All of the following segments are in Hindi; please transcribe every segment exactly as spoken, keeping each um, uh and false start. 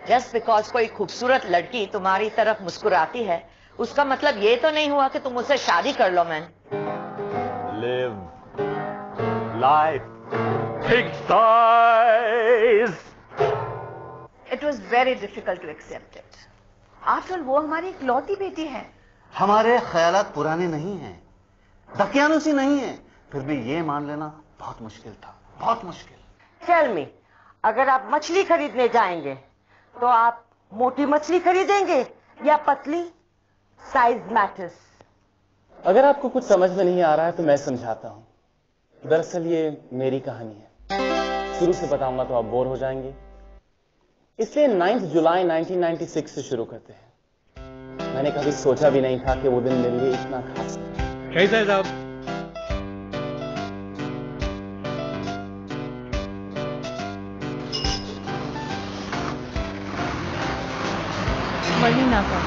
जस्ट बिकॉज कोई खूबसूरत लड़की तुम्हारी तरफ मुस्कुराती है उसका मतलब ये तो नहीं हुआ कि तुम उससे शादी कर लो। Man live life big size. It was very difficult to accept it. After all वो हमारी इकलौती बेटी है। हमारे ख्यालात पुराने नहीं हैं, दकियानुसी नहीं है, फिर भी ये मान लेना बहुत मुश्किल था, बहुत मुश्किल। टेल मी, अगर आप मछली खरीदने जाएंगे तो आप मोटी मछली खरीदेंगे या पतली? Size matters. अगर आपको कुछ समझ में नहीं आ रहा है तो मैं समझाता हूं। दरअसल ये मेरी कहानी है, शुरू से बताऊंगा तो आप बोर हो जाएंगे, इसलिए ninth July nineteen ninety six से शुरू करते हैं। मैंने कभी सोचा भी नहीं था कि वो दिन मेरे लिए इतना खास है। कैसा है साहब? महीना का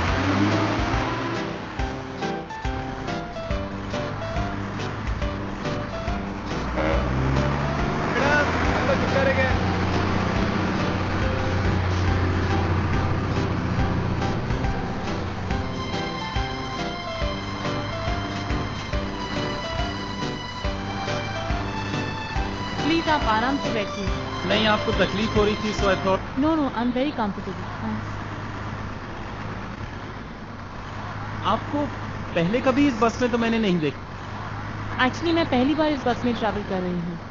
प्लीज आप आराम से बैठिए। नहीं, आपको तकलीफ हो रही थी so I thought. No no I am very comfortable, thanks. आपको पहले कभी इस बस में तो मैंने नहीं देखा। एक्चुअली मैं पहली बार इस बस में ट्रैवल कर रही हूँ।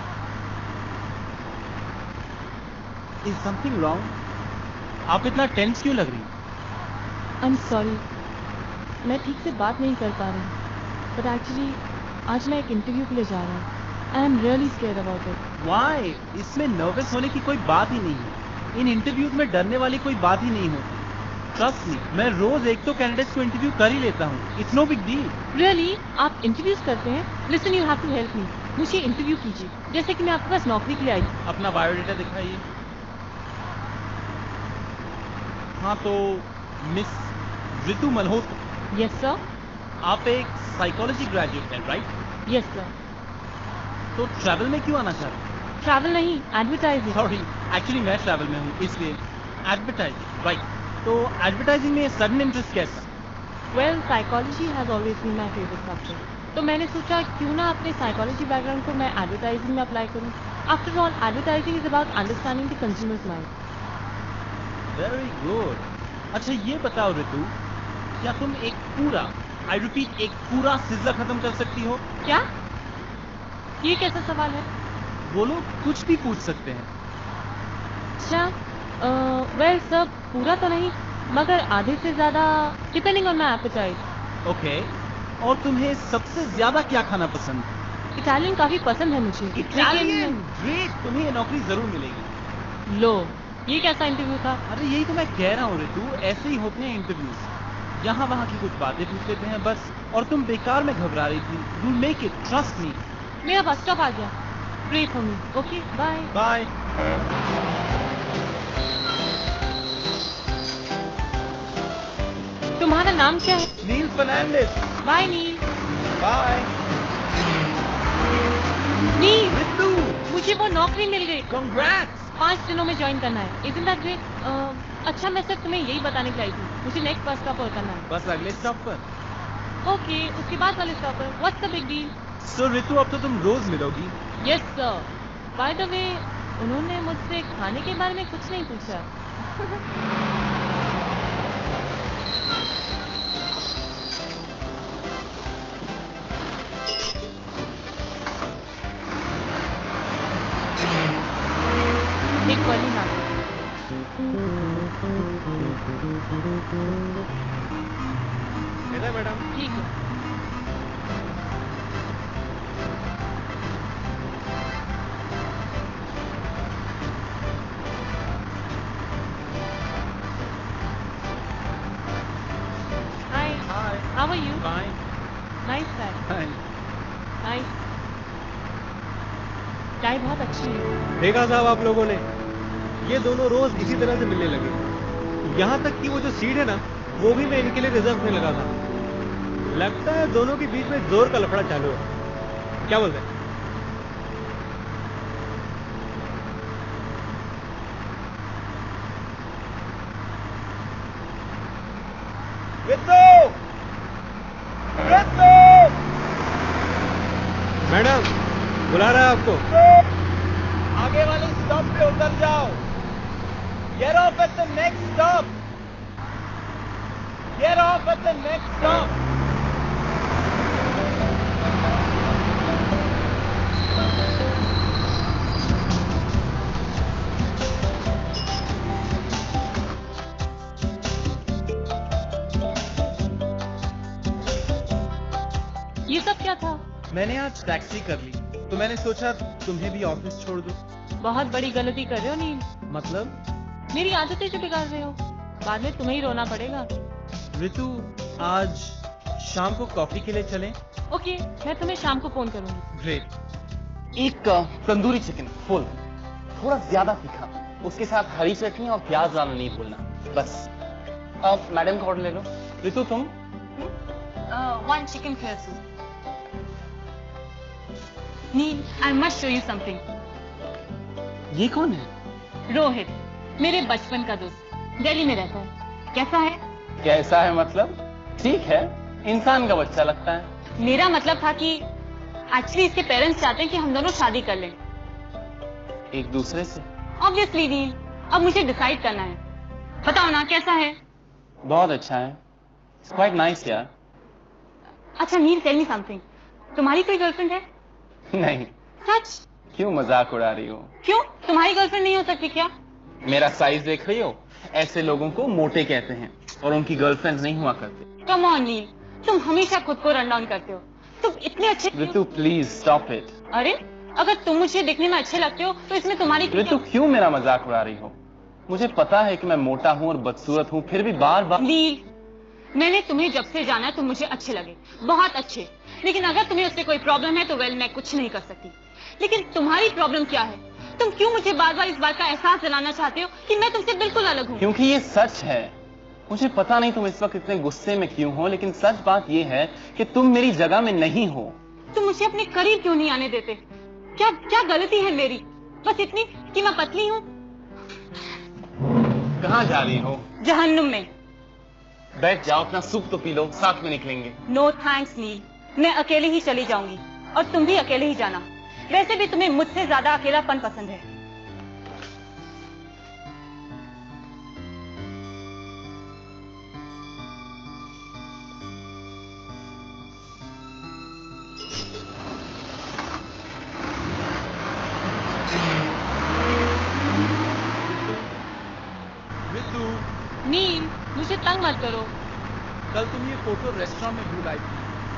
Is something wrong? आप इतना टेंस क्यों लग रही? आई एम सॉरी, मैं ठीक से बात नहीं कर पा रही, बट एक्चुअली आज मैं एक इंटरव्यू के लिए जा रहा हूँ। I am really scared about it. Why? इसमें नर्वस होने की कोई बात ही नहीं है। इन इंटरव्यूज में डरने वाली कोई बात ही नहीं होती। ट्रस्ट मी, मैं रोज एक तो कैंडिडेट्स को इंटरव्यू कर ही लेता हूँ। It's no big deal. Really? आप इंटरव्यूज करते हैं? Listen, you have to help me. मुझे इंटरव्यू कीजिए जैसे कि मैं आपके पास नौकरी के लिए आई। अपना बायोडाटा दिखाइए। हाँ तो miss Ritu Malhotra. Yes sir. आप एक साइकोलॉजी ग्रेजुएट हैं, राइट? Yes sir. तो ट्रैवल में क्यों आना चाहते हैं? ट्रैवल नहीं, एडवर्टाइजिंग। सॉरी, एक्चुअली मैं ट्रैवल में हूँ इसलिए। Advertising, right. तो एडवर्टाइजिंग में सडन इंटरेस्ट कैसा? Well, psychology has always been my favourite subject, तो मैंने सोचा क्यों ना अपने साइकोलॉजी बैकग्राउंड को मैं एडवर्टाइजिंग में अप्लाई करूं। After all, advertising is about understanding the consumer's mind. Very good. अच्छा ये बताओ रितु, क्या तुम एक पूरा, आई रिपीट, एक पूरा सिलसिला खत्म कर सकती हो? क्या? ये कैसा सवाल है? वो लोग कुछ भी पूछ सकते हैं। अच्छा, वेल सर, पूरा तो नहीं मगर आधे से ज्यादा, depending on my appetite. Okay, और तुम्हें सबसे ज्यादा क्या खाना पसंद? इटालियन काफी पसंद है मुझे। इटालियन? ग्रेट, तुम्हें ये नौकरी जरूर मिलेगी। लो, ये कैसा इंटरव्यू था? अरे यही तो मैं कह रहा हूँ रितु, ऐसे ही होते हैं इंटरव्यूज। यहाँ वहाँ की कुछ बातें पूछ लेते हैं बस, और तुम बेकार में घबरा रही थी। You make it, trust me. मेरा बस स्टॉप आ गया। Pray for me. Okay, bye bye. तुम्हारा नाम क्या है? Neil Fernandes. Bye Neil. Bye. Neil, Ritu, मुझे वो नौकरी मिल गई। कांग्रेट्स। पाँच दिनों में ज्वाइन करना है। Isn't that great? अच्छा, मैं सिर्फ तुम्हें यही बताने के लिए आई थी, मुझे नेक्स्ट बस स्टॉप पर करना है। बस अगले स्टॉप पर? ओके, उसके बाद वाले स्टॉप पर। What's the big deal? So Ritu, अब तो तुम रोज मिलोगी। Yes sir. By the way, उन्होंने मुझसे खाने के बारे में कुछ नहीं पूछा। एक वाली ना। मैडम ठीक है। Hi. Hi. How are you? Fine. Nice guy. Fine. Nice. चाय बहुत अच्छी है। देखा साहब आप लोगों ने, ये दोनों रोज इसी तरह से मिलने लगे। यहाँ तक कि वो जो सीट है ना, वो भी मैं इनके लिए रिजर्व में लगा था। लगता है दोनों के बीच में जोर का लफड़ा चालू है। क्या बोलते हैं? रितु! रितु! मैडम, बुला रहा है आपको। आगे वाले स्टॉप पे उतर जाओ। Get off at the next stop. Get off at the next stop. ये सब क्या था? मैंने आज टैक्सी कर ली, तो मैंने सोचा तुम्हें भी ऑफिस छोड़ दूं। बहुत बड़ी गलती कर रहे हो नील। मतलब? मेरी आदतें जो बिगाड़ रहे हो, बाद में तुम्हें ही रोना पड़ेगा। रितु, आज शाम को कॉफी के लिए चलें? ओके, मैं तुम्हें शाम को फोन करूंगी। ग्रेट। एक अ, तंदूरी चिकन फुल, थोड़ा ज्यादा तीखा, उसके साथ हरी चटनी और प्याज डालना नहीं भूलना। बस। अब मैडम का ऑर्डर ले लो। रितु तुम? One chicken clear soup. Neil, I must show you something. ये कौन है? रोहित, मेरे बचपन का दोस्त, दिल्ली में रहता है। कैसा है? कैसा है मतलब? ठीक है, इंसान का बच्चा लगता है। मेरा मतलब था कि एक्चुअली इसके पेरेंट्स चाहते हैं कि हम दोनों शादी कर लें। एक दूसरे से? ऑब्वियसली नील, अब मुझे डिसाइड करना है। बताओ ना, कैसा है? बहुत अच्छा है। It's quite nice यार। अच्छा नील, टेल मी समथिंग, तुम्हारी कोई गर्लफ्रेंड है? नहीं। सच? क्यों मजाक उड़ा रही हो? क्यों, तुम्हारी गर्लफ्रेंड नहीं हो सकती क्या? मेरा साइज देख रही हो? ऐसे लोगों को मोटे कहते हैं और उनकी गर्लफ्रेंड नहीं हुआ करते। कम ऑन नील, तुम हमेशा खुद को रन डाउन करते हो। तुम इतने अच्छे क्यों? Ritu please stop it. अरे, अगर तुम मुझे देखने में अच्छे लगते हो तो इसमें तुम्हारी रितु क्यों मेरा मजाक उड़ा रही हो? मुझे पता है कि मैं मोटा हूँ और बदसूरत हूँ, फिर भी बार बार। नील, मैंने तुम्हें जब से जाना तुम मुझे अच्छे लगे, बहुत अच्छे। लेकिन अगर तुम्हें उससे कोई प्रॉब्लम है तो वेल, मैं कुछ नहीं कर सकती। लेकिन तुम्हारी प्रॉब्लम क्या है? तुम क्यों मुझे बार बार इस बात का एहसास दिलाना चाहते हो कि मैं तुमसे बिल्कुल अलग हूँ? क्योंकि ये सच है। मुझे पता नहीं तुम इस वक्त इतने गुस्से में क्यों हो, लेकिन सच बात ये है कि तुम मेरी जगह में नहीं हो। तुम मुझे अपने करीब क्यों नहीं आने देते? क्या क्या गलती है मेरी? बस इतनी कि मैं पतली हूँ। कहाँ जा रही हो? जहन्नुम में। बैठ जाओ, अपना सूप तो पी लो, साथ में निकलेंगे। नो थैंक्स नील, मैं अकेले ही चली जाऊंगी और तुम भी अकेले ही जाना। वैसे भी तुम्हें मुझसे ज्यादा अकेलापन पसंद है। रितु, नील, मुझे तंग मत करो। कल तुम ये फोटो रेस्टोरेंट में भूल आई थी।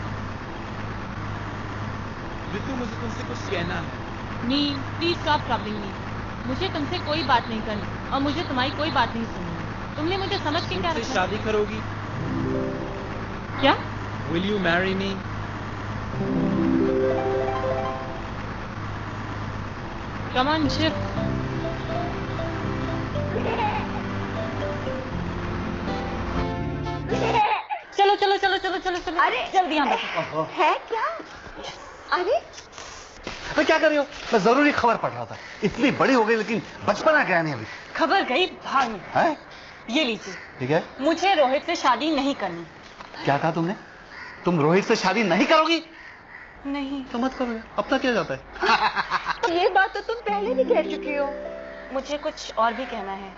रितु, मुझे तुमसे कुछ कहना है। Neil, please stop troubling me. मुझे तुमसे कोई बात नहीं करनी और मुझे तुम्हारी कोई बात नहीं सुननी। तुमने मुझे समझ के क्या मुझसे रखा? शादी करोगी? क्या? Will you marry me? Come on Shiv. चलो चलो चलो चलो चलो चलो। अरे जल्दी यहाँ बैठो। है क्या? अरे मैं क्या कर रही हो? मैं जरूरी खबर पढ़ रहा था। इतनी बड़ी हो गई लेकिन बचपना गया नहीं अभी। खबर गई भाग में। है? ये लीजिए। ठीक है। मुझे रोहित से शादी नहीं करनी। क्या कहा तुमने? तुम रोहित से शादी नहीं करोगी? नहीं। तो मत करो यार, अपना क्या जाता है? ये बात तो तुम पहले भी कह चुकी हो। मुझे कुछ और भी कहना है।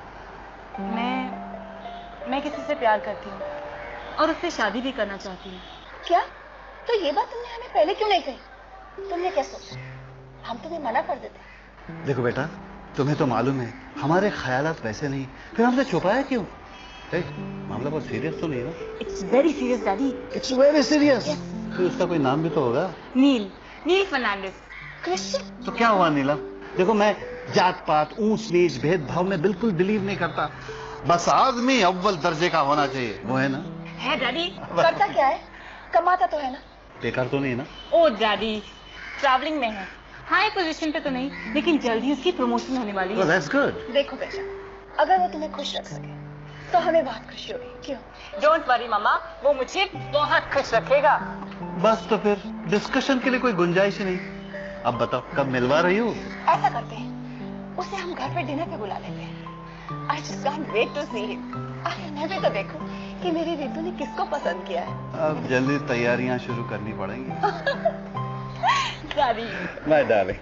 मैं मैं किसी से प्यार करती हूँ और उससे शादी भी करना चाहती हूँ। क्या? तो ये बात तुमने हमें पहले क्यों नहीं कही? तुमने क्या सोचा? हम तुम्हें मना कर देते। देखो बेटा, तुम्हें तो मालूम है हमारे ख्यालात वैसे नहीं, फिर हमसे छुपाया क्यों? ए, मामला बहुत सीरियस तो नहीं ना? It's very serious daddy. It's very serious. फिर उसका कोई नाम भी तो होगा। Neil, Neil Fernandes. क्रिश्चियन? तो क्या हुआ नीलम? देखो, मैं जात पात, ऊंच नीच, भेदभाव में बिल्कुल बिलीव नहीं करता। बस आदमी अव्वल दर्जे का होना चाहिए, वो है ना? है डैडी। करता क्या है? कमाता तो है ना? बेकार तो नहीं ना? ओ डैडी, ट्रैवलिंग में है, हाई पोजीशन पे तो नहीं, लेकिन जल्दी उसकी प्रमोशन होने वाली है। That's good. देखो बेटा, अगर वो तुम्हें खुश रख सके तो हमें बहुत खुशी होगी। क्यों? डोंट वरी मम्मा, वो मुझे बहुत खुश रखेगा। बस तो फिर डिस्कशन के लिए कोई गुंजाइश ही नहीं। अब बताओ, कब मिलवा रही हो? ऐसा करते हैं, उसे हम घर पे डिनर पे बुला लेते हैं। I just can't wait to see him। अरे मैं भी तो देखूं कि मेरी रितु ने किसको पसंद किया है। अब जल्दी तैयारियां शुरू करनी पड़ेंगी। Sorry. My darling.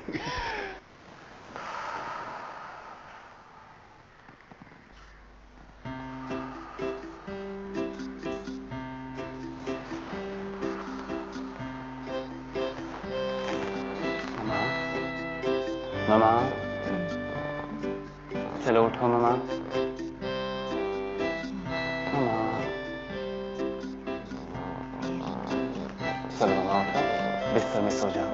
मामा, चलो उठो मामा। मामा, चलो मामा उठो, बिस्तर में सो जाओ।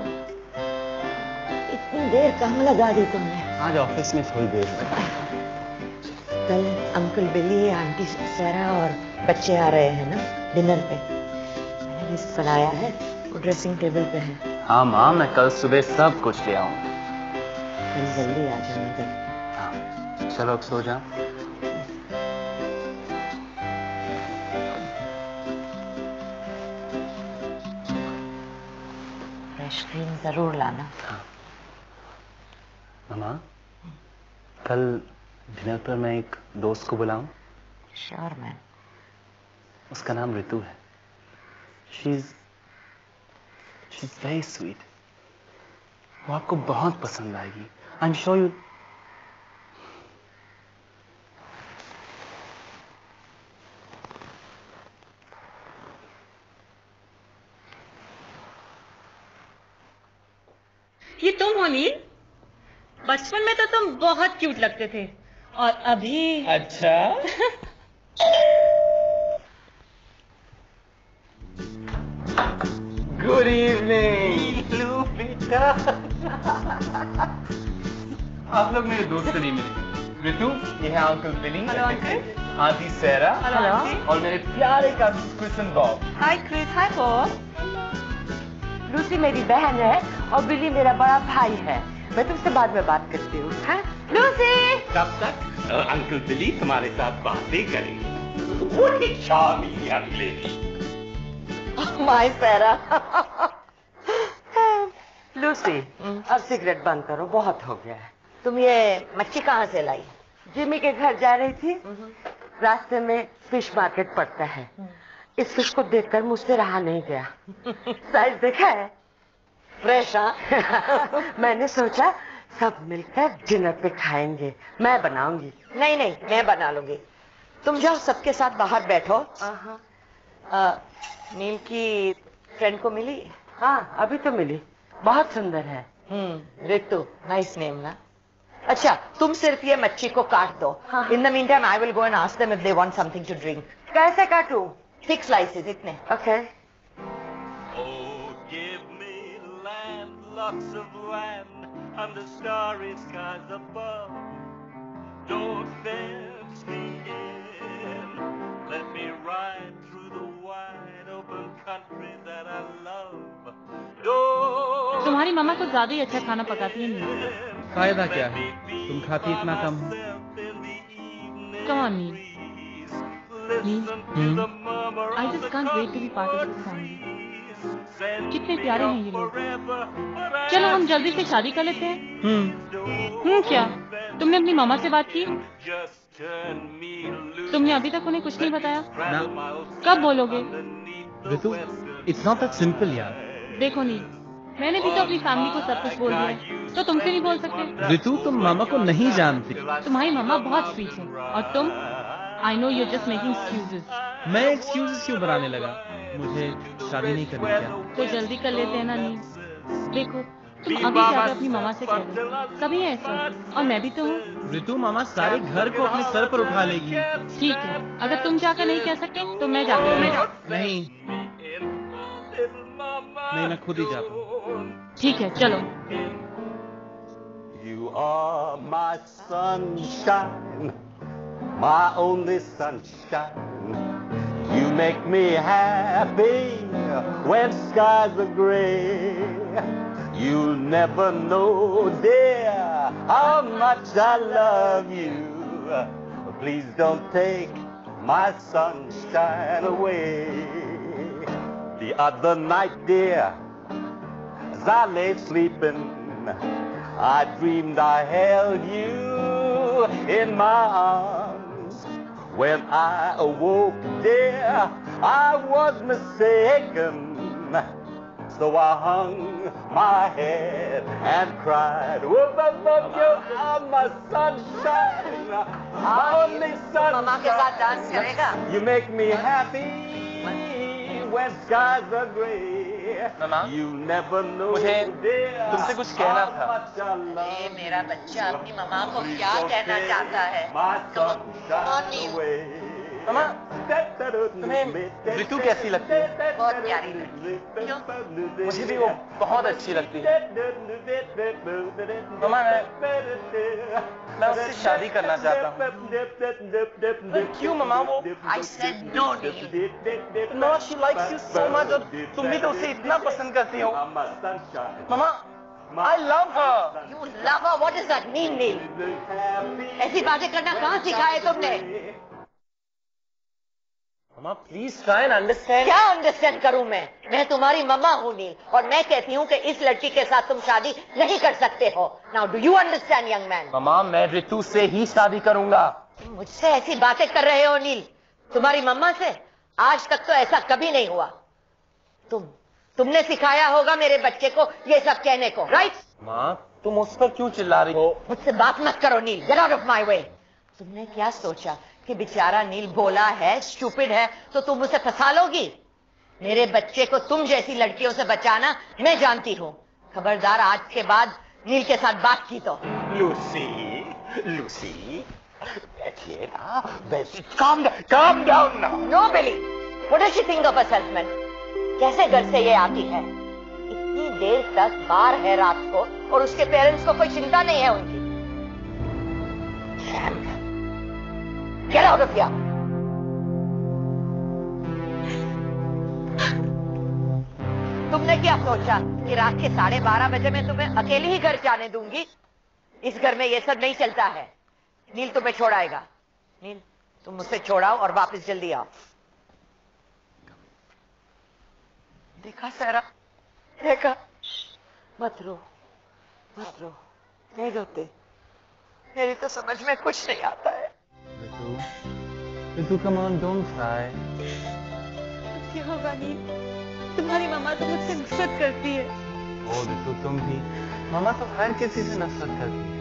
इतनी देर कहाँ लगा दी तुमने? आज ऑफिस में थोड़ी देर में। कल अंकल बिली, आंटी सारा और बच्चे आ रहे हैं ना डिनर पे। मैंने लिस्ट बनाया है, वो ड्रेसिंग टेबल पे है। हाँ माँ, मैं कल सुबह सब कुछ ले आऊंगा। कल जल्दी आ जाना। हाँ, चलो अब सो जाओ। फ्रेश क्रीम जरूर लाना। हाँ। मामा, कल डिनर पर मैं एक दोस्त को बुलाऊं? Sure ma'am. उसका नाम रितु है। She is she is very sweet. वो आपको बहुत पसंद आएगी। I am sure you. ये तुम हो नील? बचपन में तो तुम बहुत क्यूट लगते थे और अभी। अच्छा। गुड इवनिंग बेटा। आप लोग मेरे दोस्त से नहीं मिले। रितु, ये है uncle Billy. Hello uncle. Aunty Sarah. Hello aunty. और मेरे प्यारे cousin Chris and Bob. Hi Chris, hi Bob. Lucy मेरी बहन है और बिली मेरा बड़ा भाई है। मैं तुमसे बाद में बात करती हूँ। हाँ? लूसी। तब तक अंकल बिली तुम्हारे साथ बातें करेंगे। What a charming young lady. My पैरा। लूसी, अब सिगरेट बंद करो, बहुत हो गया है। तुम ये मच्छी कहाँ से लाई? जिमी के घर जा रही थी, रास्ते में फिश मार्केट पड़ता है। इस फिश को देखकर मुझसे रहा नहीं गया। साइज देखा है? फ्रेश। हाँ। मैंने सोचा सब मिलकर डिनर पे खाएंगे। मैं बनाऊंगी। नहीं नहीं, मैं बना लूंगी। तुम जाओ, सबके साथ बाहर बैठो। आ, नील की फ्रेंड को मिली? हाँ, अभी तो मिली। बहुत सुंदर है। हम्म, रितु, नाइस नेम ना। अच्छा, तुम सिर्फ ये मच्छी को काट दो। In the meantime I will go and ask them if they want something to drink. कैसे काटूं? थिक स्लाइसेस इतने। Okay. Oh, give me land, lots of land, under starry skies above. Don't fence me in. Let me ride through the wide open country that I love. Don't तुम्हारी मामा कुछ ज्यादा ही अच्छा खाना पकाती है नील। फायदा क्या है, तुम खाती इतना कम हो। Come on, Neil. Neil, I just can't wait to be part of this family. कितने प्यारे हैं ये लोग। चलो हम जल्दी से शादी कर लेते हैं। हम्म हम्म क्या? तुमने अपनी मामा से बात की? तुमने अभी तक उन्हें कुछ नहीं बताया? ना। कब बोलोगे? Ritu, it's not that simple यार। देखो नील, मैंने भी तो अपनी फैमिली को सब कुछ बोल दिया है, तो तुमसे नहीं बोल सकते? रितु, तुम मामा को नहीं जानती। तुम्हारी मामा बहुत स्वीट है और तुम, I know you are just making excuses. मैं एक्सक्यूजेस क्यों बनाने लगा? मुझे शादी नहीं करनी क्या? तो जल्दी कर लेते हैं ना नील। देखो, तुम अभी जाकर अपनी मामा से कह दो, कभी है ऐसा, और मैं भी तो हूँ। रितु, मामा सारे घर को अपने सर पर उठा लेगी। ठीक है, अगर तुम जाकर नहीं कह सकते तो मैं जाकर नहीं नहीं, मैं खुद ही जाता हूँ। ठीक है, चलो। You are my sunshine, my only sunshine. You make me happy when skies are gray. You'll never know, dear, how much I love you. Please don't take my sunshine away. The other night, dear, as I lay sleeping, I dreamed I held you in my arms. When I awoke, dear, I was mistaken. So I hung my head and cried. Whoop, whoop, whoop, you are my sunshine, my only sunshine. मामा के साथ डांस करेगा? You make me happy when skies are gray. Mama, You never know, मुझे dear, तुमसे कुछ कहना था। how much I love अरे मेरा बच्चा अपनी मामा को क्या कहना चाहता है? my sunshine away. मामा, तुम्हें ऋतु कैसी लगती है? बहुत प्यारी लगती है। क्यों? मुझे भी वो बहुत अच्छी लगती है। मामा, मैं मैं उससे शादी करना चाहता हूँ। क्यों मामा? वो I said no, nil. Mama, she likes you so much और तुम भी तो उसे इतना पसंद करती हो। मामा, I love her. You love her? What does that mean, नील? ऐसी बातें करना कहाँ सिखा है तुमने? Mama, please try and understand. क्या अंडरस्टैंड करूं मैं? मैं तुम्हारी मम्मा हूं नील, और मैं कहती हूं कि इस लड़की के साथ तुम शादी नहीं कर सकते हो। Now do you understand young man? Mama, मैं ऋतु से ही शादी करूंगा। मुझसे ऐसी बातें कर रहे हो नील? तुम्हारी मम्मा से? आज तक तो ऐसा कभी नहीं हुआ। तुम तुमने सिखाया होगा मेरे बच्चे को ये सब कहने को, राइट? माँ, तुम उस पर क्यों चिल्ला रही हो? मुझसे बात मत करो Neil, get out of my way. तुमने क्या सोचा कि बेचारा नील भोला है, स्टूपिड है, तो तुम उसे फंसा लोगी? मेरे बच्चे को तुम जैसी लड़कियों से बचाना मैं जानती हूँ। खबरदार आज के बाद नील के साथ बात की तो। Lucy, Lucy, बैठिए ना, बैठिए। Calm down, calm down now. No, Billy. What does she think of herself, man? कैसे घर से ये आती है? इतनी देर तक बाहर है रात को, और उसके पेरेंट्स को कोई चिंता नहीं है उनकी। Damn. Get out of here. तुमने क्या सोचा कि रात के साढ़े बारह बजे मैं तुम्हें अकेली ही घर जाने दूंगी? इस घर में ये सब नहीं चलता है। नील तुम्हें छोड़ाएगा। नील, तुम मुझसे छोड़ाओ और वापस जल्दी आओ। देखा सारा, देखा? मत रो, मत रो, नहीं रोते। मेरी तो समझ में कुछ नहीं आता है। ऋतु, ऋतु, come on, don't cry. क्या होगा नील? तुम्हारी मम्मा तो मुझसे नफरत करती है। ओ ऋतु, तुम भी। मामा तो हर किसी से नफरत करती है।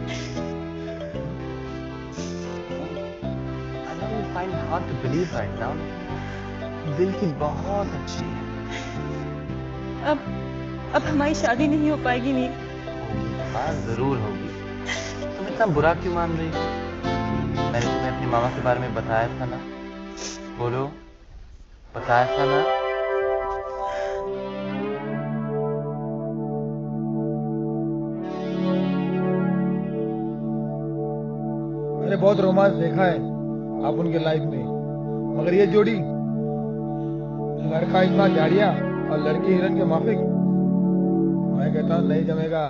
I know you find it hard to believe right now. दिल की बहुत अच्छी है। अब अब हमारी शादी नहीं हो पाएगी नील। होगी, हाँ जरूर होगी। तुम इतना बुरा क्यों मान रही हो? मैंने तुम्हें अपनी मामा के बारे में बताया था ना? बोलो, बताया था ना? मैंने बहुत रोमांस देखा है आप उनके लाइफ में, मगर ये जोड़ी, लड़का इतना झाड़िया और लड़की हिरन के माफिक, मैं कहता हूँ नहीं जमेगा।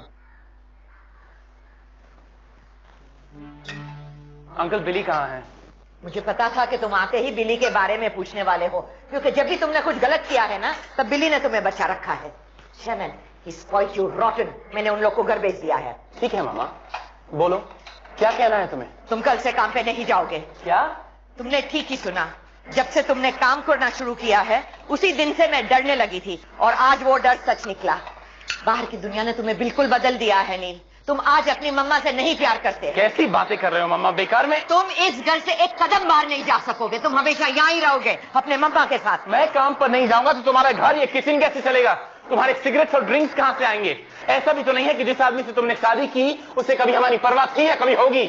अंकल, बिली कहाँ है? मुझे पता था कि तुम आते ही बिली के बारे में पूछने वाले हो, क्योंकि जब भी तुमने कुछ गलत किया है ना, तब बिली ने तुम्हें बचा रखा है। शमन, he spoiled you rotten. मैंने उन लोग को घर भेज दिया है। ठीक है मामा, बोलो, क्या कहना है तुम्हें? तुम कल से काम पे नहीं जाओगे। क्या? तुमने ठीक ही सुना। जब से तुमने काम करना शुरू किया है, उसी दिन से मैं डरने लगी थी, और आज वो डर सच निकला। बाहर की दुनिया ने तुम्हें बिल्कुल बदल दिया है नील। तुम आज अपनी मम्मा से नहीं प्यार करते। कैसी बातें कर रहे हो मम्मा, बेकार में? तुम इस घर से एक कदम बाहर नहीं जा सकोगे। तुम हमेशा यहाँ ही रहोगे अपने मम्मा के साथ। मैं काम पर नहीं जाऊंगा तो तुम्हारा घर, ये किचन कैसे चलेगा? तुम्हारे सिगरेट्स और ड्रिंक्स कहां से आएंगे? ऐसा भी तो नहीं है कि जिस आदमी से तुमने शादी की उसे कभी हमारी परवाह थी या कभी होगी।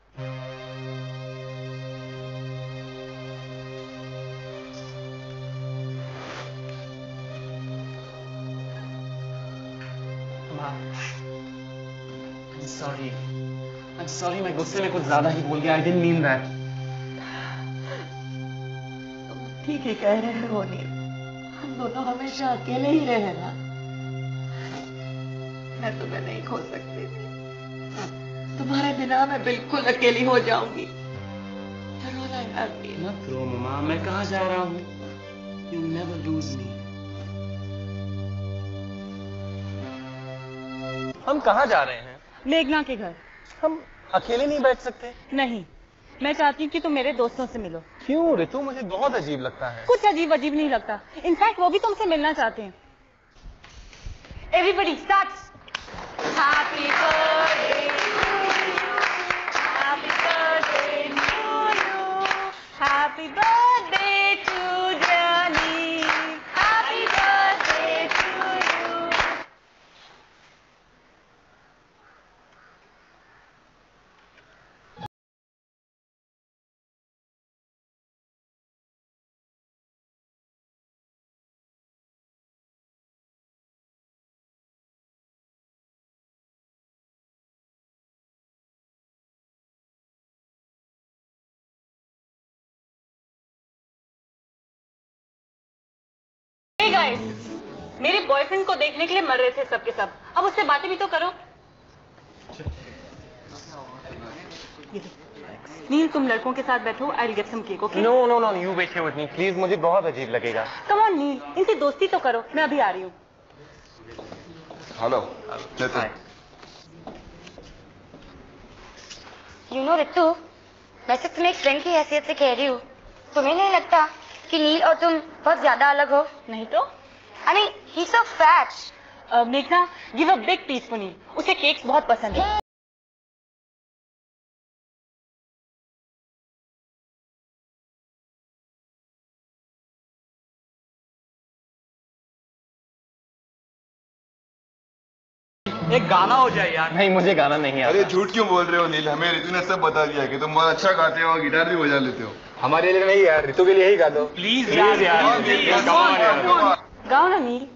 सॉरी, आई एम सॉरी, मैं गुस्से में कुछ ज्यादा ही बोल गया। I didn't mean that. तुम ठीक ही कह रहे हो नील, हम दोनों हमेशा अकेले ही रहे ना। मैं तुम्हें नहीं खो सकती थी। तुम्हारे बिना मैं बिल्कुल अकेली हो जाऊंगी। मत रो मम्मा, मैं कहाँ जा रहा हूँ? You never lose me. हम कहाँ जा रहे हैं? मेघना के घर। हम अकेले नहीं बैठ सकते? नहीं, मैं चाहती हूँ कि तुम मेरे दोस्तों से मिलो। क्यों रितु, मुझे बहुत अजीब लगता है। कुछ अजीब अजीब नहीं लगता, इनफैक्ट वो भी तुमसे मिलना चाहते हैं। Everybody start. Happy birthday happy birthday to you, happy birthday to Jenny, happy birthday to you. Hey guys, मेरे बॉयफ्रेंड को देखने के लिए मर रहे थे सबके सब, अब उससे बातें भी तो करो। नील, तुम लड़कों के साथ बैठो, I will get some cake, okay? No no no, you wait here with me please, मुझे बहुत अजीब लगेगा। कम ऑन नील, इनसे दोस्ती तो करो, मैं अभी आ रही हूँ। हेलो यू नो रितु, मैं सिर्फ तुम्हें एक फ्रेंड की हैसियत से कह रही हूँ, तुम्हें नहीं लगता कि नील और तुम बहुत ज्यादा अलग हो? नहीं तो? I mean he is so fat. मेघना, give a big piece for Neil, उसे केक्स बहुत पसंद है। एक गाना हो जाए यार। नहीं, मुझे गाना नहीं आता। अरे झूठ क्यों बोल रहे हो नील, हमें रितु ने सब बता दिया कि तुम बहुत अच्छा गाते हो और गिटार भी बजा लेते हो। हमारे लिए नहीं यार, रितु के लिए ही गा दो प्लीज यार। गाओ ना नील।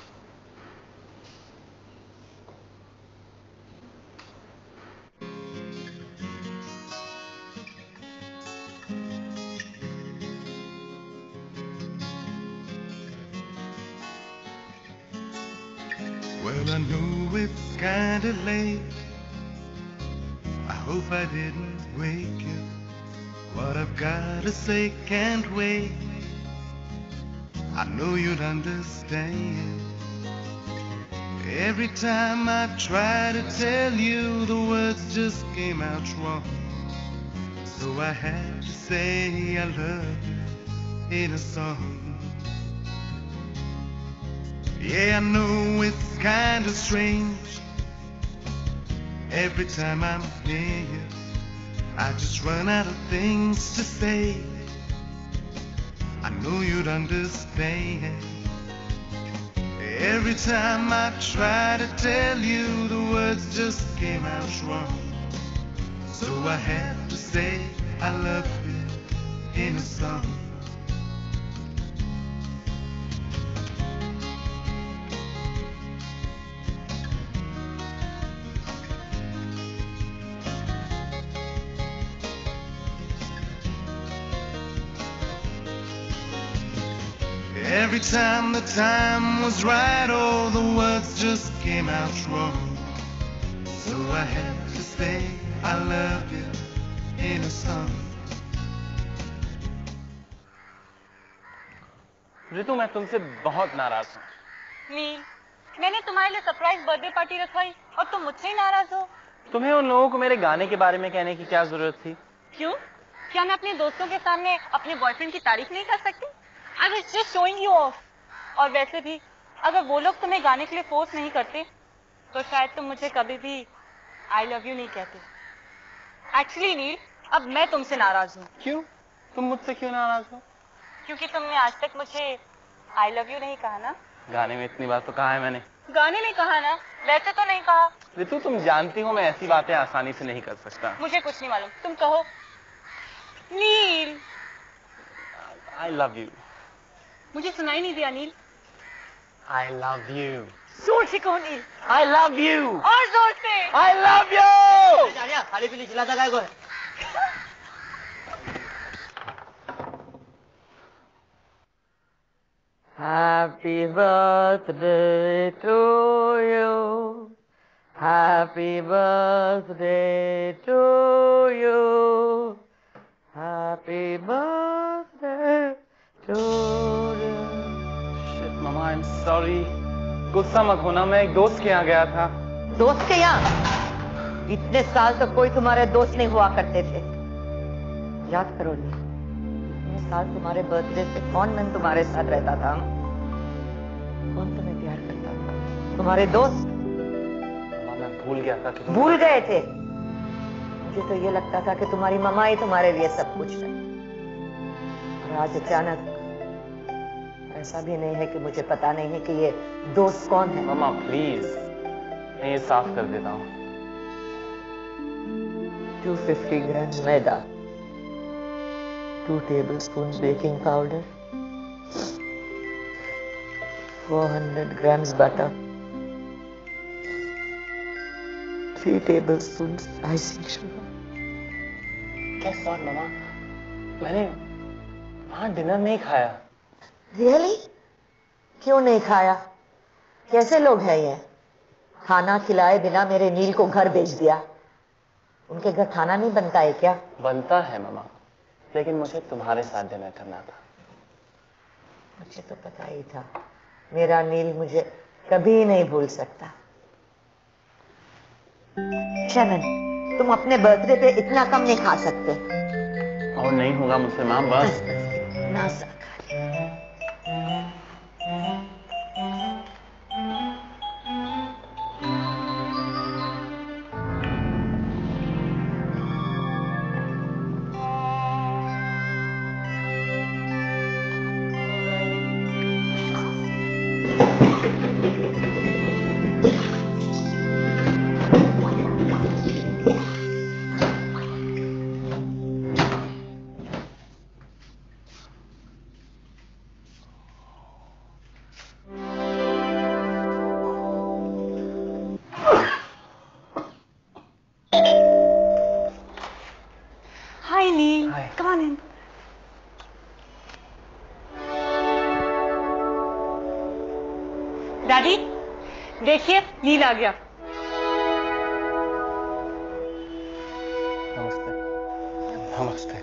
Well, I know it's kinda late. I hope I didn't wake you. What I've gotta say can't wait. I know you'd understand. Every time I try to tell you, the words just came out wrong. So I had to say I love you in a song. Yeah, I know it's kinda strange. Every time I'm near you, I just run out of things to say. I know you'd understand. Every time I try to tell you, the words just came out wrong. So I had to say I love you in a song. Every time the time was right, all the words just came out wrong. So I had to say I love you in a song. Ritu, मैं तुमसे बहुत नाराज हूँ। नील, मैंने तुम्हारे लिए सरप्राइज बर्थडे पार्टी रखवाई और तुम मुझसे ही नाराज हो। तुम्हें उन लोगों को मेरे गाने के बारे में कहने की क्या जरूरत थी? क्यों? क्या मैं अपने दोस्तों के सामने अपने बॉयफ्रेंड की तारीफ नहीं कर सकती? I was just showing you off. और वैसे भी अगर वो लोग तुम्हें गाने के लिए फोर्स नहीं करते तो शायद तुम मुझे कभी भी I love you नहीं कहते। Actually नील, अब मैं तुमसे नाराज हूँ। क्यों? तुम मुझसे क्यों नाराज हो? क्योंकि तुमने आज तक मुझे I love you नहीं कहा ना। गाने में इतनी बार तो कहा है मैंने। गाने में कहा ना, वैसे तो नहीं कहा। रितु, तुम जानती हो मैं ऐसी बातें आसानी से नहीं कर सकता। मुझे कुछ नहीं मालूम, तुम कहो। नील, I love you. मुझे सुनाई नहीं दिया नील। I love you. जोर से कहो नील। I love you. और जोर से। I love you. खाली पीली चिल्लाता काय को? Happy birthday to you. Happy birthday to you. Happy birthday to you. Shit, Mama, I'm sorry. गुस्सा मत होना, मैं एक दोस्त के यहाँ गया था। दोस्त के यहाँ? इतने साल तक कोई तुम्हारे दोस्त नहीं हुआ करते थे। याद करो नी, इतने साल तुम्हारे बर्थडे पे कौन मैं तुम्हारे साथ रहता था? कौन तुम्हें प्यार करता था? तुम्हारे दोस्त? मैं भूल गया था कि तुम भूल गए थे? मुझे तो ये लगता था कि तुम्हारी मम्मा ही तुम्हारे लिए सब कुछ है, और आज अचानक ऐसा भी नहीं है कि मुझे पता नहीं है कि ये दोस्त कौन है। मम्मा प्लीज, मैं ये साफ कर देता हूँ। Two fifty gram maida, two tablespoon baking powder, four hundred grams butter, three tablespoon icing sugar. कैसा मम्मा? मैंने वहां डिनर नहीं खाया। रियली? क्यों नहीं खाया? कैसे लोग हैं ये? खाना खिलाए बिना मेरे नील को घर भेज दिया। उनके घर खाना नहीं बनता है क्या? बनता है मम्मा, लेकिन मुझे तुम्हारे साथ डिनर करना था। मुझे तो पता ही था, मेरा नील मुझे कभी नहीं भूल सकता। शनन, तुम अपने बर्थडे पे इतना कम नहीं खा सकते। और नहीं होगा मुझसे माँ, बस ना सा खा लिया। Hi, Neil. Hi. Come on in. Daddy, देखिए नील आ गया। नमस्ते। नमस्ते।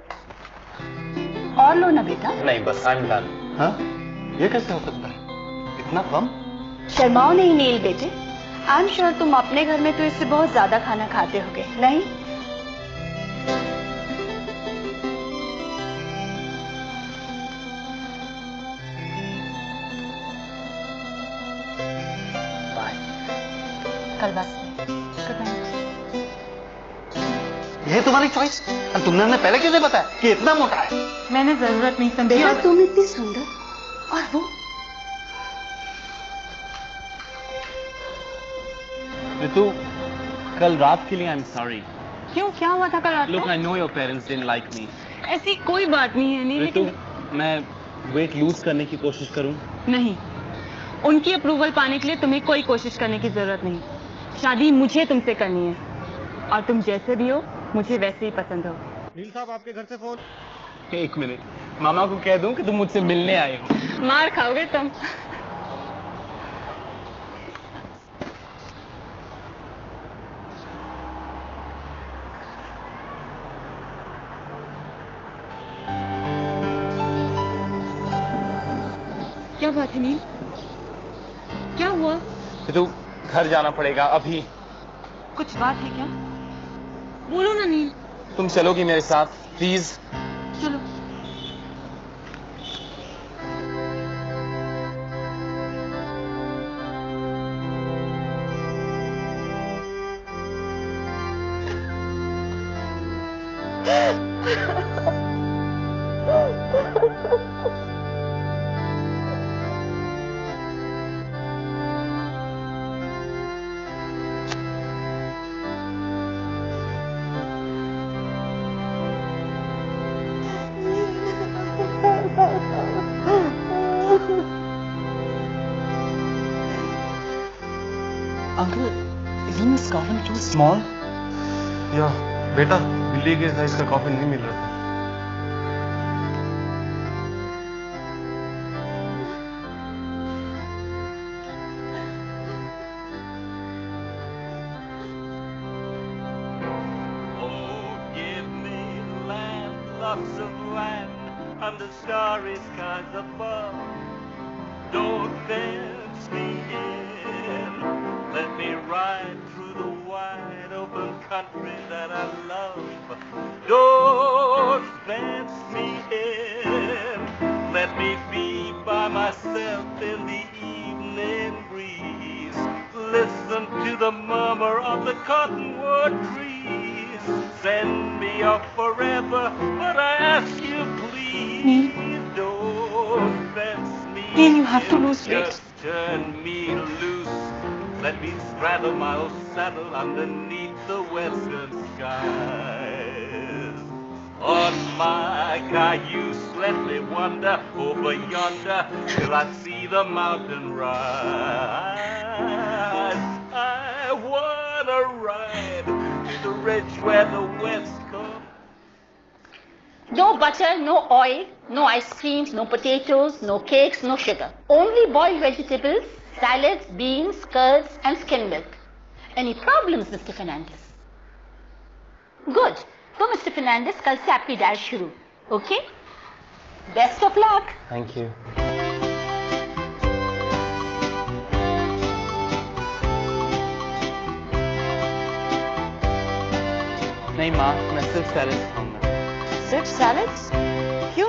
और लो ना बेटा। नहीं बस, आई एम डन। हाँ? ये कैसे हो सकता है? इतना कम? शर्माओ नहीं नील बेटे, आई एम श्योर तुम अपने घर में तो इससे बहुत ज्यादा खाना खाते होगे, नहीं? कल बस ये तुम्हारी चॉइस? तुमने हमें पहले कैसे बताया कि इतना मोटा है? मैंने जरूरत नहीं समझी। बेटा तुम इतनी सुंदर, और वो ऋतु, कल रात के लिए आई एम सॉरी। क्यों, क्या हुआ था कल रात को? Look, I know your parents didn't like me. ऐसी कोई बात नहीं है नील। ऋतु, लेकिन मैं वेट लूज करने की कोशिश करूं? नहीं, उनकी अप्रूवल पाने के लिए तुम्हें कोई कोशिश करने की जरूरत नहीं। शादी मुझे तुमसे करनी है, और तुम जैसे भी हो मुझे वैसे ही पसंद हो। नील साहब, आपके घर से फोन। एक मिनट, मामा को कह दूं कि तुम मुझसे मिलने आए हो। मार खाओगे तुम। क्या बात है नील? क्या हुआ? तो घर जाना पड़ेगा अभी। कुछ बात है क्या? बोलो ना नील। तुम चलोगी मेरे साथ प्लीज? चलो। Uncle, isn't this coffin too small? या बेटा, बिल्ली के साइज का कॉफिन नहीं मिल रहा। Lots of land under starry skies above. Don't fence me in. Let me ride through the wide open country that I love. Don't to the murmur of the cottonwood trees. Send me off forever, but I ask you please, Neil. Don't fence me. Neil, you have to lose weight. Just turn me loose. Let me straddle my old saddle underneath the western skies. On my cayuse, let me wander over yonder till I see the mountain rise. I wanna ride to the ridge where the west comes. No butter, no oil, no ice creams, no potatoes, no cakes, no sugar. Only boiled vegetables, salads, beans, curds and skim milk. Any problems, Mister Fernandez? Good. तो मिस्टर फर्नांडिस कल से आपकी डाइट शुरू, okay? Best of luck. Thank you. नहीं माँ, मैं सिर्फ सैलेड खाऊंगा। सिर्फ सैलेड्स? क्यों?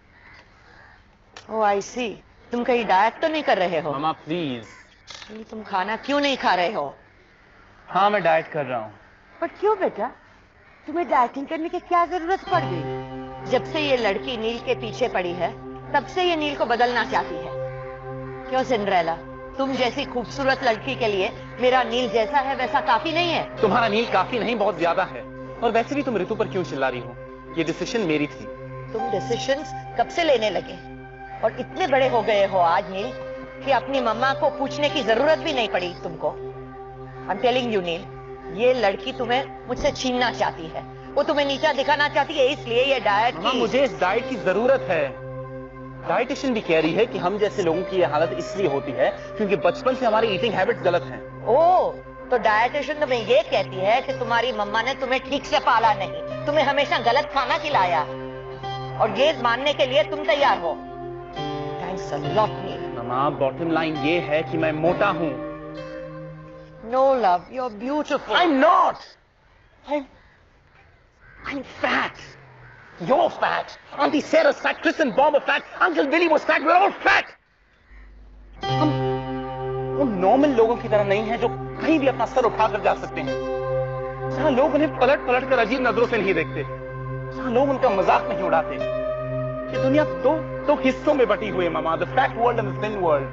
ओह आई सी, तुम कहीं डाइट तो नहीं कर रहे हो? Mama please. तुम खाना क्यों नहीं खा रहे हो? हाँ मैं डाइट कर रहा हूँ। पर क्यों बेटा? तुम्हें डाइटिंग करने की क्या जरूरत पड़ गई? जब से ये लड़की नील के पीछे पड़ी है, तब से ये नील को बदलना चाहती है। क्यों सिंड्रेला? तुम जैसी खूबसूरत लड़की के लिए मेरा नील जैसा है वैसा काफी नहीं है? तुम्हारा नील काफी नहीं, बहुत ज्यादा है। और वैसे भी तुम ऋतु पर क्यों चिल्ला रही हो? ये डिसीजन मेरी थी। तुम डिसीजंस कब से लेने लगे? और इतने बड़े हो गए हो आज नील कि अपनी मम्मा को पूछने की जरूरत भी नहीं पड़ी तुमको। I am telling you Neil, ये लड़की तुम्हें मुझसे छीनना चाहती है। वो तुम्हें नीचा दिखाना चाहती है, इसलिए ये डाइट की। मुझे इस डाइट की जरूरत है। डाइटिशियन भी कह रही है कि हम जैसे लोगों की ये हालत इसलिए होती है क्योंकि बचपन से हमारी ईटिंग हैबिट्स गलत हैं। ओह, तो डाइटिशियन तुम्हें ये कहती है कि तुम्हारी मम्मा ने तुम्हें ठीक से पाला नहीं, तुम्हें हमेशा गलत खाना खिलाया, और ये मानने के लिए तुम तैयार हो। Thanks a lot Neil. Mamma, bottom line ये है कि मैं मोटा हूँ। No, love, you're beautiful. I'm not. I'm. I'm fat. You're fat. Auntie Sarah's fat. Chris and Bob are fat. Uncle Billy was fat. We're all fat. हम उन नॉर्मल लोगों की तरह नहीं हैं जो कहीं भी अपना सर उठाकर जा सकते हैं, जहां लोग उन्हें पलट पलट कर अजीब नजरों से नहीं देखते, जहां लोग उनका मजाक नहीं उड़ाते। ये दुनिया दो दो हिस्सों में बटी हुई है mama, the fat world and the thin world.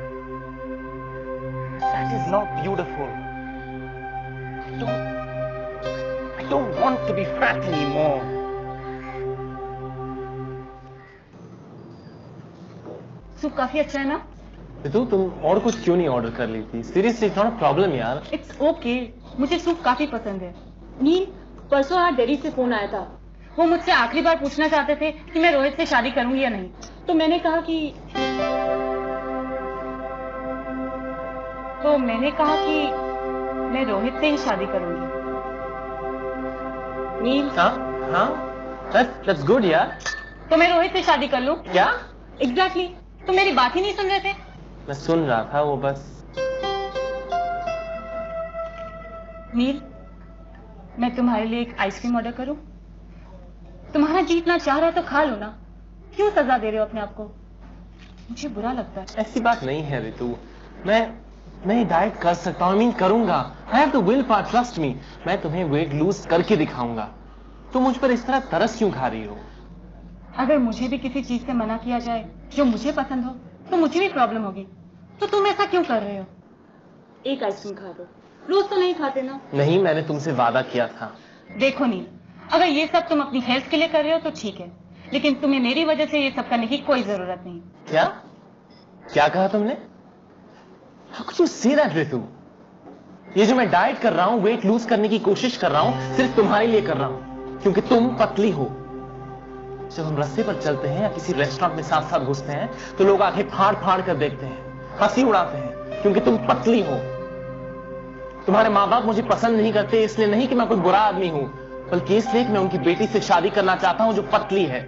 That is not beautiful. I don't, I don't want to be fat anymore. Soup काफी अच्छा है ना? रितु, तुम और कुछ क्यों नहीं ऑर्डर कर ली थी? Seriously, it's not a problem यार। इट्स ओके, मुझे सूप काफी पसंद है। नील, परसों यहाँ दिल्ली से फोन आया था। वो मुझसे आखिरी बार पूछना चाहते थे कि मैं रोहित से शादी करूंगी या नहीं। तो मैंने कहा कि तो मैंने कहा कि मैं रोहित से ही शादी करूंगी। नील, हाँ हाँ, that's that's good यार। तो मैं रोहित से शादी कर लूं? क्या? Exactly exactly. तो मेरी बात ही नहीं सुन रहे थे? मैं सुन रहा था, वो बस। नील, मैं तुम्हारे लिए एक आइसक्रीम ऑर्डर करूं? तुम्हारा जीतना चाह रहा है तो खा लो ना, क्यों सजा दे रहे हो अपने आप को? मुझे बुरा लगता है। ऐसी बात नहीं है रितु, मैं मैं डाइट कर सकता हूँ, I mean करूंगा। I have the will power, trust me। मैं तुम्हें वेट लूज करके दिखाऊंगा। तुम मुझ पर इस तरह तरस क्यों खा रही हो? अगर मुझे भी किसी चीज से मना किया जाए जो मुझे पसंद हो तो मुझे भी प्रॉब्लम होगी, तो तुम ऐसा क्यों कर रहे हो? एक आइसक्रीम खा दो, रोज तो नहीं खाते ना? नहीं, मैंने तुमसे वादा किया था। देखो नील, अगर ये सब तुम अपनी हेल्थ के लिए कर रहे हो तो ठीक है, लेकिन तुम्हें मेरी वजह से ये सब करने की कोई जरूरत नहीं। क्या क्या कहा तुमने? How could you say that, Ritu? ये जो मैं डाइट कर रहा हूँ, वेट लूज करने की कोशिश कर रहा हूँ, सिर्फ तुम्हारे लिए कर रहा हूँ, क्योंकि तुम पतली हो। जब हम रास्ते पर चलते हैं या किसी रेस्टोरेंट में साथ साथ घुसते हैं तो लोग आंखें फाड़ फाड़ कर देखते हैं, हंसी उड़ाते हैं, क्योंकि तुम पतली हो। तुम्हारे माँ बाप मुझे पसंद नहीं करते इसलिए नहीं कि मैं कोई बुरा आदमी हूं, बल्कि इसलिए कि मैं उनकी बेटी से शादी करना चाहता हूं जो पतली है।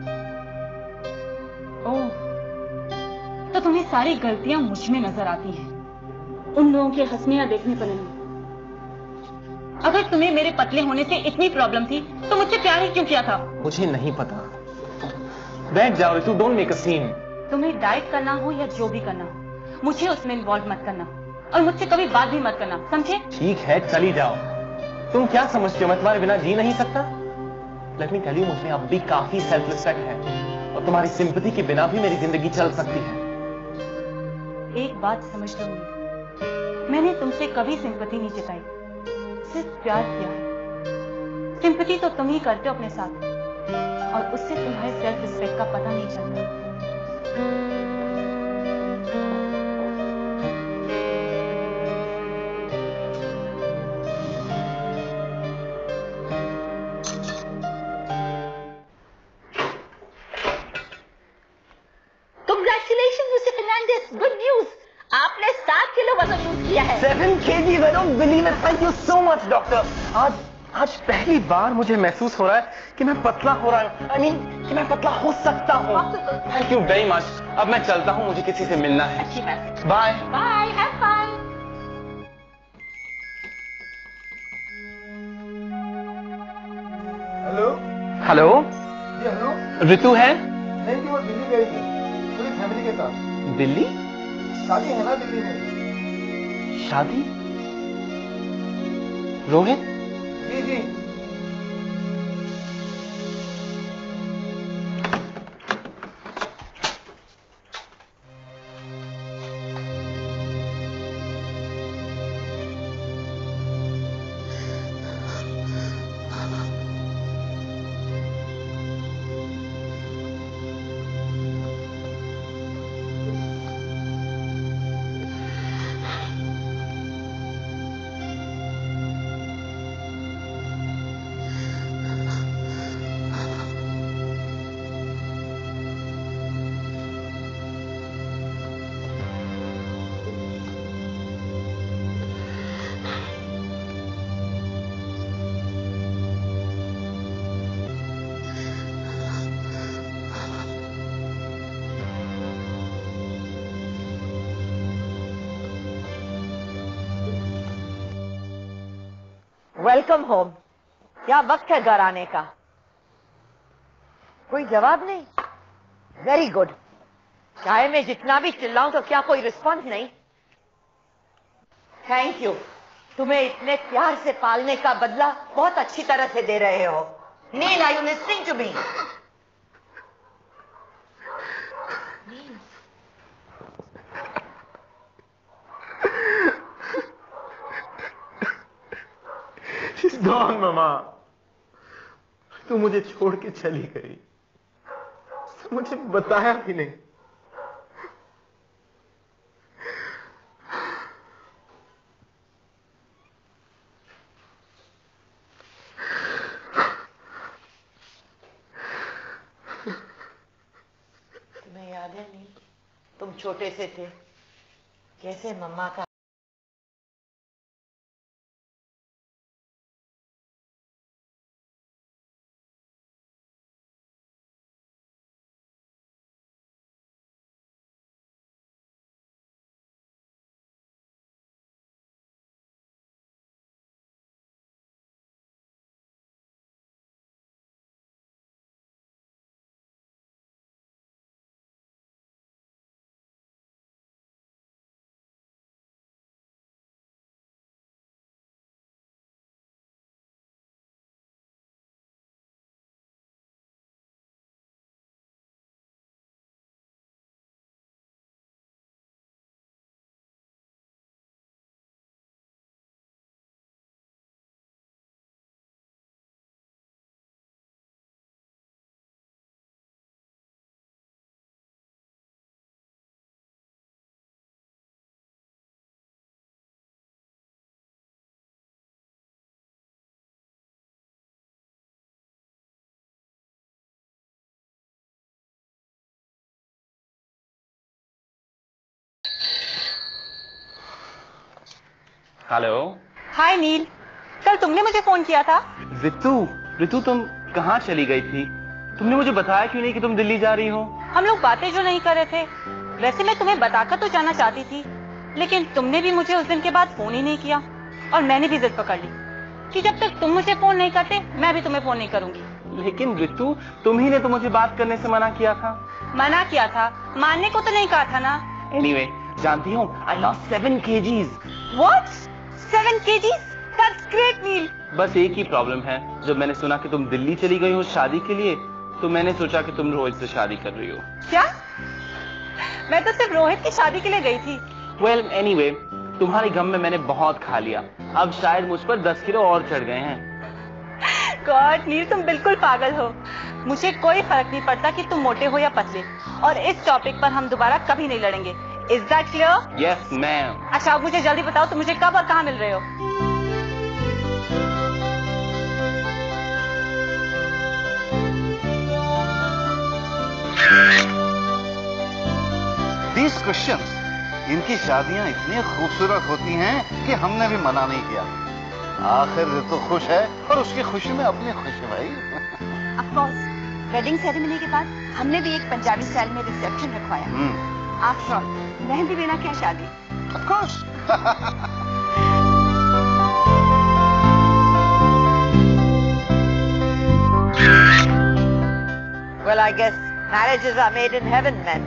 ओह, तो तुम्हें सारी गलतियां मुझ में नजर आती हैं, उन लोगों के हंसने या देखने पर नहीं। अगर तुम्हें मेरे पतले होने से इतनी प्रॉब्लम थी तो मुझसे प्यार ही क्यों किया था? मुझे नहीं पता। बैठ जाओ Ritu, don't make a scene. तुम्हें डाइट करना हो या जो भी करना हो, मुझे उसमें इन्वॉल्व मत करना। और मुझसे कभी बात भी मत करना, समझे? ठीक है, चली जाओ। तुम क्या समझते हो मैं तुम्हारे बिना जी नहीं सकता? लेट मी टेल यू, मुझमें अब भी काफी सेल्फ रिस्पेक्ट है और तुम्हारी सिंपैथी के बिना भी मेरी जिंदगी चल सकती है। एक बात समझ लो, मैंने तुमसे कभी सिंपैथी नहीं जताई, सिर्फ प्यार किया है। सिंपैथी तो तुम ही करते हो अपने साथ, और उससे तुम्हारे सेल्फ रिस्पेक्ट का पता नहीं चलता। Congratulations, mister Fernandez. Good news. आपने सात किलो वजन लूज किया है। Seven KGs, I don't believe it. Thank you so much, doctor. आज आज पहली बार मुझे महसूस हो रहा है कि मैं पतला हो रहा हूँ। I mean, कि मैं पतला हो सकता हूँ। Thank you very much. अब मैं चलता हूँ, मुझे किसी से मिलना है। अच्छी बात। Bye. Bye. Have fun. Hello hello, जी हेलो। ऋतु है? नहीं जी, वो दिल्ली गई थी पूरी फैमिली के साथ। दिल्ली? शादी है ना दिल्ली में। शादी? रोहित? जी जी। Welcome home. क्या वक्त है घर आने का? कोई जवाब नहीं? Very good. चाहे मैं जितना भी चिल्लाऊं तो क्या कोई रिस्पॉन्स नहीं? Thank you. तुम्हें इतने प्यार से पालने का बदला बहुत अच्छी तरह से दे रहे हो। Neil, are you listening to me? She's gone, mama. तू मुझे छोड़ के चली गई, तो मुझे बताया भी नहीं। तुम्हें याद है नील, तुम छोटे से थे, कैसे मम्मा का हेलो। हाय नील, कल तुमने मुझे फोन किया था। ऋतु, ऋतु तुम कहाँ चली गई थी? तुमने मुझे बताया क्यों नहीं कि तुम दिल्ली जा रही हो? हम लोग बातें जो नहीं कर रहे थे। वैसे मैं तुम्हें बताकर तो जाना चाहती थी, लेकिन तुमने भी मुझे उस दिन के बाद फोन ही नहीं किया, और मैंने भी जिद पकड़ ली कि जब तक तुम मुझे फोन नहीं करते मैं भी तुम्हें फोन नहीं करूंगी। लेकिन ऋतु, तुम ही ने तो मुझे बात करने से मना किया था। मना किया था, मानने को तो नहीं कहा था ना। एनीवे, जानती हो, I lost seven KGs. What? Seven KGs? That's great Neil. बस एक ही प्रॉब्लम है, जब मैंने सुना कि तुम दिल्ली चली गई हो शादी के लिए, तो मैंने सोचा कि तुम रोहित से शादी कर रही हो। क्या? मैं तो सिर्फ रोहित की शादी के लिए गई थी। वेल well, एनीवे anyway, तुम्हारे गम में मैंने बहुत खा लिया, अब शायद मुझ पर दस किलो और चढ़ गए हैं। गॉड नील, तुम बिल्कुल पागल हो। मुझे कोई फर्क नहीं पड़ता कि तुम मोटे हो या पतले, और इस टॉपिक पर हम दोबारा कभी नहीं लड़ेंगे। Is that clear? Yes ma'am. अच्छा, अब मुझे जल्दी बताओ, तुम मुझे कब और कहाँ मिल रहे हो? These Christians, इनकी शादियां इतनी खूबसूरत होती हैं कि हमने भी मना नहीं किया। आखिर ऋतु खुश है और उसकी खुशी में अपनी खुशी भाई। Of course, वेडिंग सेरेमनी के बाद हमने भी एक पंजाबी स्टाइल में रिसेप्शन रखवाया। आफ्टर ऑल, मेहंदी बिना क्या शादी? Of course. Well, I guess marriages are made in heaven then.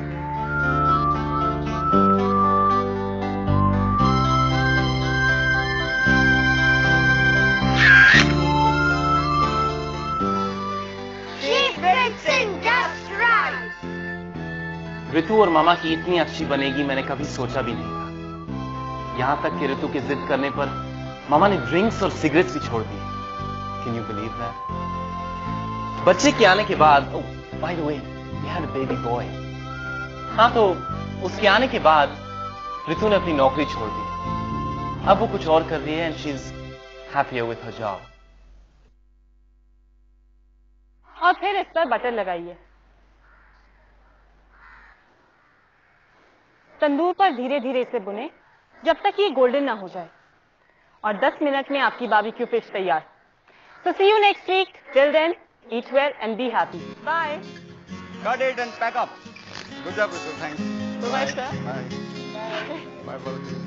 ऋतु और मामा की इतनी अच्छी बनेगी मैंने कभी सोचा भी नहीं था। यहां तक कि ऋतु के जिद करने पर मामा ने ड्रिंक्स और सिगरेट्स भी छोड़ दी। Can you believe that? बच्चे के आने के बाद, oh by the way, we had a baby boy. हाँ, तो उसके आने के बाद ऋतु ने अपनी नौकरी छोड़ दी। अब वो कुछ और कर रही है and she is happier with her job. और फिर इस पर बटर लगाइए। तंदूर पर धीरे धीरे इसे बुने जब तक ये गोल्डन ना हो जाए, और दस मिनट में आपकी बारबेक्यू फिश तैयार। So see you next week. Till then, eat well and be happy. Bye. Cut it and pack up. Good job, Ritu. Thanks. Bye, sir. Bye. Bye, Parvathi.